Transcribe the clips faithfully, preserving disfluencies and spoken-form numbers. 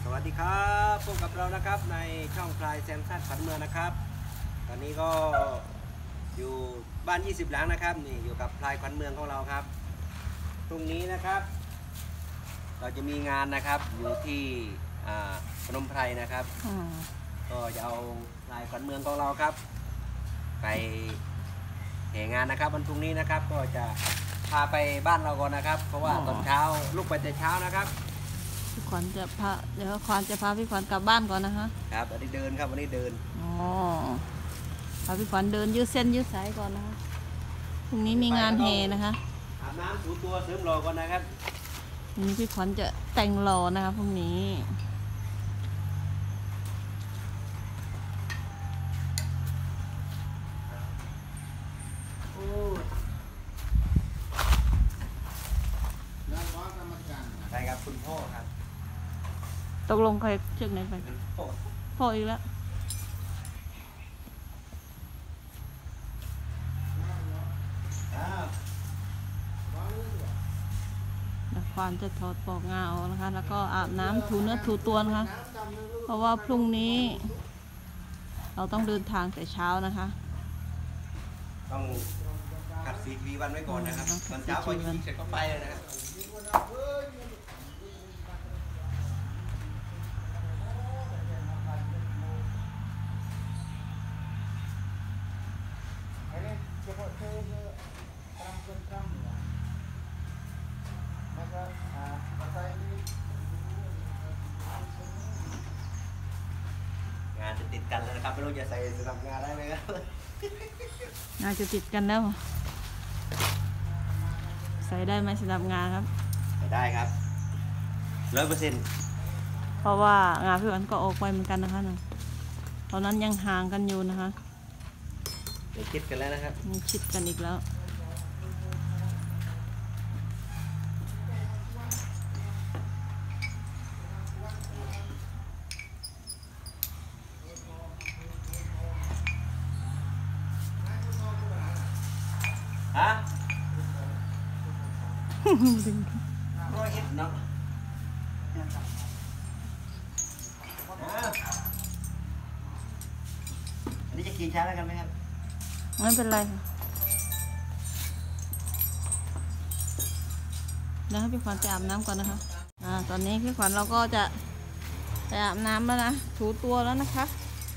สวัสดีครับพบกับเรานะครับในช่องพลายแซมซัดขวัญเมืองนะครับตอนนี้ก็อยู่บ้านยี่สิบหลังนะครับนี่อยู่กับพลายขวัญเมืองของเราครับตรงนี้นะครับเราจะมีงานนะครับอยู่ที่พนมไพรนะครับก็จะเอาพลายขวัญเมืองของเราครับไปแห่งานนะครับวันพรุ่งนี้นะครับก็จะพาไปบ้านเราก่อนนะครับเพราะว่าตอนเช้าลุกไปแต่เช้านะครับพี่ขวัญจะพาเดี๋ยวขวัญจะพาพี่ขวัญกลับบ้านก่อนนะคะครับวันนี้เดินครับวันนี้เดินอ๋อพาพี่ขวัญเดินยืดเส้นยืดสายก่อนนะคะพรุ่งนี้มีงานเฮนะคะอาบน้ำถูตัวเสริมหล่อก่อนนะครับพรุ่งนี้พี่ขวัญจะแต่งหล่อนะคะพรุ่งนี้ใช่ครับคุณพ่อครับตกลงใครเชือกไหนไปพ่ออีกแล้วควานจะถอดปอกงาออกนะคะแล้วก็อาบน้ำถูเนื้อถูตัวนะคะเพราะว่าพรุ่งนี้เราต้องเดินทางแต่เช้านะคะต้องขัดสีทีวันไว้ก่อนนะครับตอนเช้าพอยิงเสร็จก็ไปเลยนะครับงานจะติดกันแล้วนะครับไม่รู้จะใส่สำหรับงานได้ไหมครับงานจะติดกันแล้วใส่ได้ไหมสำหรับงานครับใส่ได้ครับร้อยเปอร์เซ็นต์เพราะว่างานพี่วันก็ออกไปเหมือนกันนะคะตอนนั้นยังห่างกันอยู่นะคะเดี๋ยวคิดกันแล้วนะครับมีชิดกันอีกแล้วฮะร้อยเอ็ดเนาะอันนี้จะขี่ช้าแล้วกันไหมครับไม่เป็นไรค่ะเดี๋ยวให้พี่ขวัญไปอาบน้ำก่อนนะคะอ่าตอนนี้พี่ขวัญเราก็จะไปอาบน้ำแล้วนะถูตัวแล้วนะคะ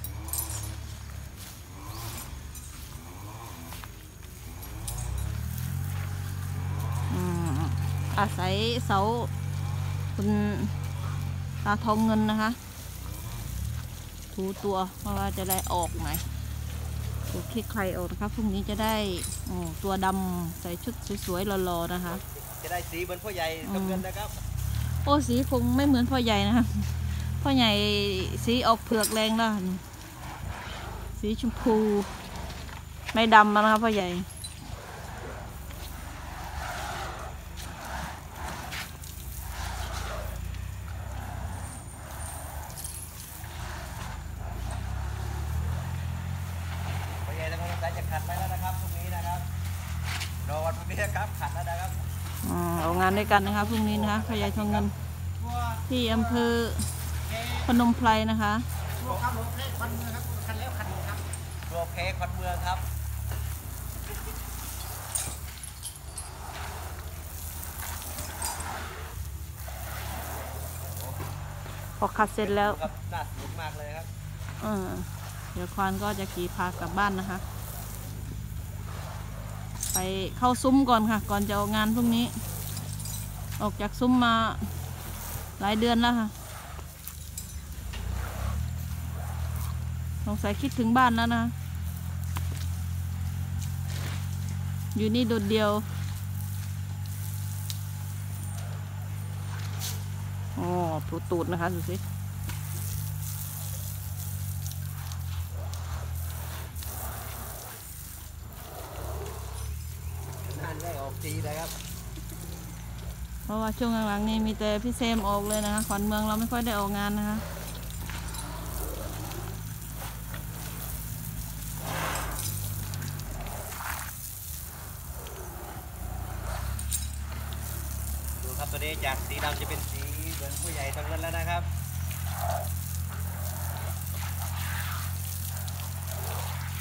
อาศัยเสาคุณตาทองเงินนะคะถูตัวเพราะว่าจะได้ออกไหมถูคลิกใครออกนะคะพรุ่งนี้จะได้ตัวดำใส่ชุดสวยๆหล่อๆนะคะจะได้สีเหมือนพ่อใหญ่ทำเงินนะครับโอ้สีคงไม่เหมือนพ่อใหญ่นะคะพ่อใหญ่สีออกเผือกแรงแล้วสีชมพูไม่ดำนะคะพ่อใหญ่จะขัดไปแล้วนะครับพรุ่งนี้นะครับรอวันพรุ่งนี้ครับขัดแล้วนะครับเอางานด้วยกันนะคะพรุ่งนี้นะคะพยายทองเงินที่อำเภอพนมไพรนะคะโรครับโรเคควันเมืองครับขัดแล้วขัดอีกครับโรเคควันเมืองครับพอขัดเสร็จแล้วครับน่าสนุกมากเลยครับเออเดี๋ยวควานก็จะขี่พากลับบ้านนะคะไปเข้าซุ้มก่อนค่ะก่อนจะออกงานพรุ่งนี้ออกจากซุ้มมาหลายเดือนแล้วค่ะสงสัยคิดถึงบ้านแล้วนะอยู่นี่โดดเดียวอ๋อถูตูดนะคะดูสิเพราะว่าช่วงหลังๆนี้มีแต่พี่เซมออกเลยนะคะขวัญเมืองเราไม่ค่อยได้ออกงานนะคะดูครับตัวนี้จากสีดำจะเป็นสีเหมือนผู้ใหญ่ทั้งนั้นแล้วนะครับ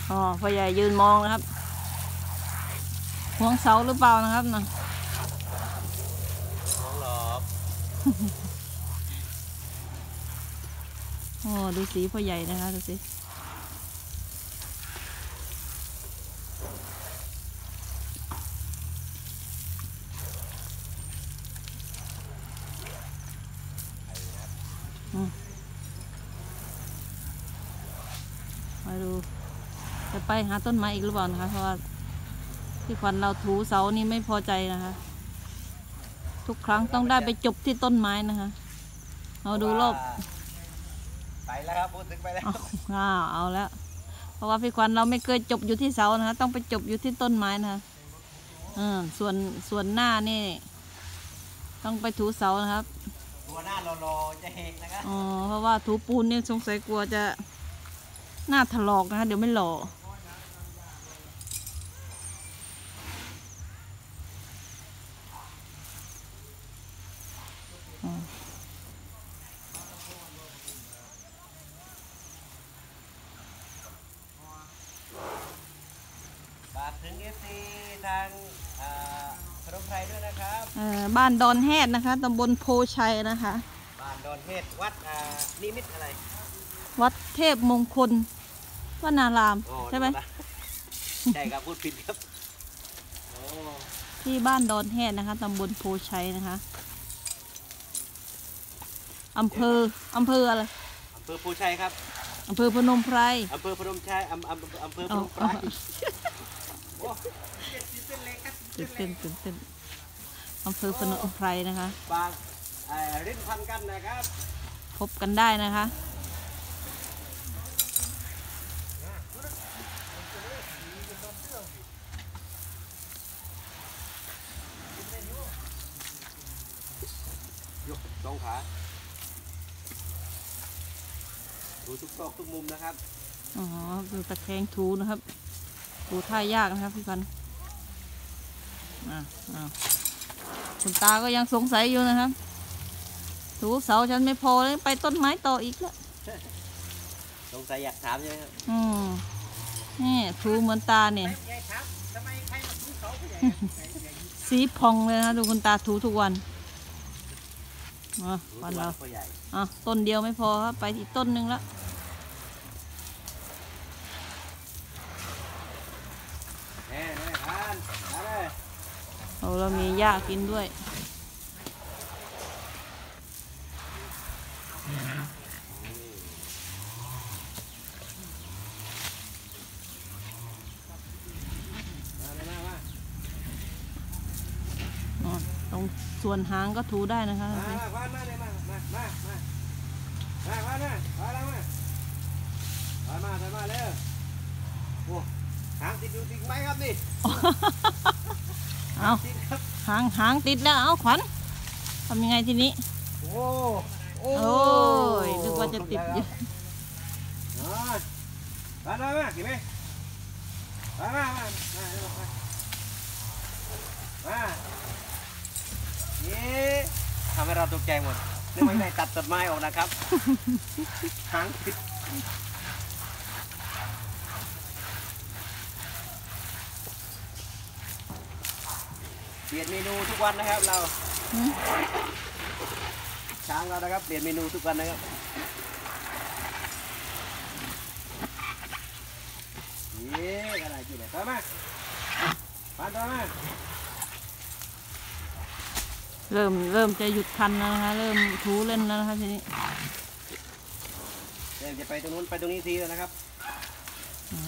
อ๋อพ่อใหญ่ยืนมองนะครับห่วงเสาหรือเปล่านะครับนะน้องหลอกโอ้ดูสีพ่อใหญ่นะคะดูสิอืมมาดูจะไปหาต้นไม้อีกหรือเปล่านะคะเพราะว่าที่ขวัญเราถูเสานี่ไม่พอใจนะคะ ทุกครั้งต้องได้ไปจบที่ต้นไม้นะคะเอาดูรอบไปแล้วครับพูดถึงไปแล้วอ้าวเอาแล้ว เพราะว่าพี่ควันเราไม่เคยจบอยู่ที่เสานะคะต้องไปจบอยู่ที่ต้นไม้นะคะอืมส่วนส่วนหน้านี่ ต้องไปถูเสานะครับตัวหน้าโลๆจะเฮงนะครับอ๋อเพราะว่าถูปูนนี่สงสัยกลัวจะหน้าถลอกนะคะเดี๋ยวไม่หล่ออ๋อฝากถึงเอฟซีทางอ่าพนมไพรด้วยนะครับเอ่อบ้านดอนแฮดนะคะตำบลโพชัยนะคะบ้านดอนเทศวัดอ่านิมิตอะไรวัดเทพมงคลวนารามอ๋อใช่ไหมใช่ครับพูดผิดครับโอ้ที่บ้านดอนแฮดนะคะตำบลโพชัยนะคะอำเภออำเภออะไรอำเภอภูชัยครับอำเภอพนมไพรอำเภอพนมชัยอำอำอำเภอพนมไพรเอาโอ้เจ็ดสิบเส้นเล็กครับตื่นเต้นตื่นเต้นอำเภอพนมไพรนะคะบางเอ่อริ้นพันกันนะครับพบกันได้นะคะยกสองขาดูทุกซอกทุกมุมนะครับอ๋อดูตะแคงถูนะครับถูท่ายากนะครับพี่พันธุ์อ่าอ่าคุณตาก็ยังสงสัยอยู่นะครับ ถูเสาฉันไม่พอเลยไปต้นไม้ต่ออีกแล้วสงสัยอยากถามใช่ไหมครับอืมนี่ถูเหมือนตาเนี่ยยายครับทำไมใครมาซื้อเขาผู้ใหญ่สีพองเลยนะดูคุณตาถูทุกวันอ่ะวันเราผู้ใหญ่อ่ะต้นเดียวไม่พอครับไปอีกต้นหนึ่งแล้วแน่แน่ทานมาเลยเราเรามีหญ้ากินด้วยมาเลยมามาอ๋อตรงส่วนหางก็ถูได้นะคะมามาควานมาเลยมามามามามาควานมาควานมาควานมาควานมาเร็วโอ้หางติดอยู่ติดไหมครับนี่เอาติดครับหางหางติดแล้วเอาขวัญทำยังไงทีนี้โอ้โอ้โอ้ยนึกว่าจะติดอยู่มามามากี่ไหมมามามามามามาเย้ทำให้เราตกใจหมดนึกว่าได้ตัดต้นไม้ออกนะครับหางติดเปลี่ยนเมนูทุกวันนะครับเราหืมช้างเรานะครับเปลี่ยนเมนูทุกวันนะครับเย้อะไรกินเนี่ยต่อมาปานต่อมาเริ่มเริ่มจะหยุดคันแล้วนะคะ เริ่มถูเล่นแล้วนะคะทีนี้เดี๋ยวจะไปตรงนู้นไปตรงนี้ทีแล้วนะครับอ๋อ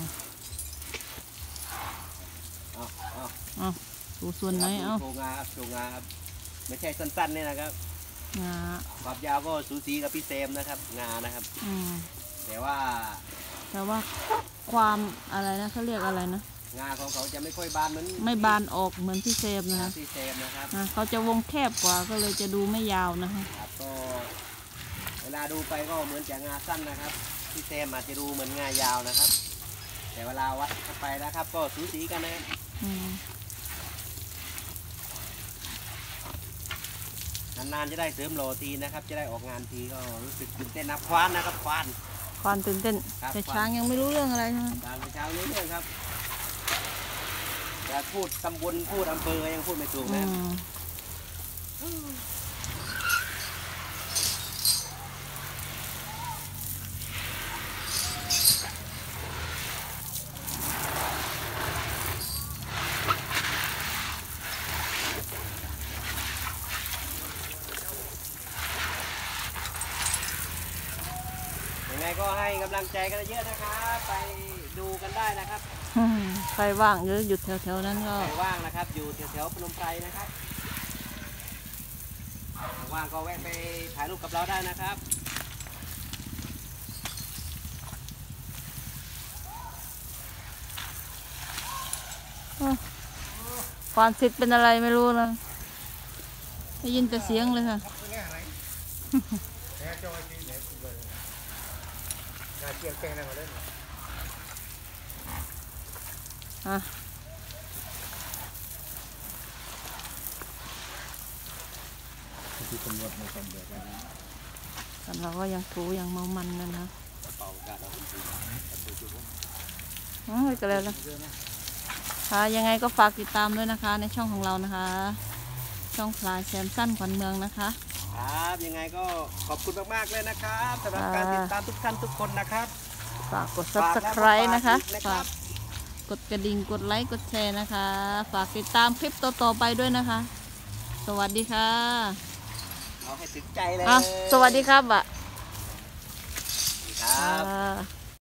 เอาเอาเอาถูส่วนไหนเอาโชว์งาครับโชว์งาครับไม่ใช่สั้นๆเนี่ยนะครับงาความยาวก็สูสีกับพี่เซมนะครับงานะครับอืมแต่ว่าแต่ว่าความอะไรนะเขาเรียกอะไรนะงาของเขาจะไม่ค่อยบานเหมือนไม่บานออกเหมือนที่เซฟนะงาคะพี่เซมนะครับอ่ะเขาจะวงแคบกว่าก็เลยจะดูไม่ยาวนะคะครับก็เวลาดูไปก็เหมือนจะงาสั้นนะครับพี่เซมอาจจะดูเหมือนงายาวนะครับ แต่เวลาวัดเข้าไปนะครับ ก็สูสีกันนะครับอืมนานๆจะได้เสริมโลทีนะครับ จะได้ออกงานทีก็รู้สึกตื่นเต้นนะควานนะครับควานความตื่นเต้นครับแต่ช้างยังไม่รู้เรื่องอะไรใช่ไหมการเช้านี้เนี่ยครับจะพูดตำบลพูดอำเภอยังพูดไม่ถูกอืนะมยังไงก็ให้กำลังใจกันเยอะนะครับไปดูกันได้นะครับอืมใครว่างหรือหยุดแถวๆนั้นก็ใครว่างนะครับอยู่แถวๆพนมไพรนะครับว่างก็แวะไปถ่ายรูปกับเราได้นะครับควานสิทธิ์เป็นอะไรไม่รู้นะได้ยินแต่เสียงเลยค่ะ อ่ะแต่เราก็ยังถูยังเมามันนะนะอ๋อก็แล้วนะค่ะยังไงก็ฝากติดตามด้วยนะคะในช่องของเรานะคะ ช่องพลายแซมสั้นขวัญเมืองนะคะครับยังไงก็ขอบคุณมากๆเลยนะครับสำหรับการติดตามทุกท่านทุกคนนะครับฝากกดฝากแล้วก็ subscribe นะคะฝากอีกนะครับฝากกดกระดิ่งกดไลค์กดแชร์นะคะ ฝากติดตามคลิปต่อๆไปด้วยนะคะ สวัสดีค่ะเอาให้ถึงใจเลยอ่ะสวัสดีครับอ่ะครับอ่า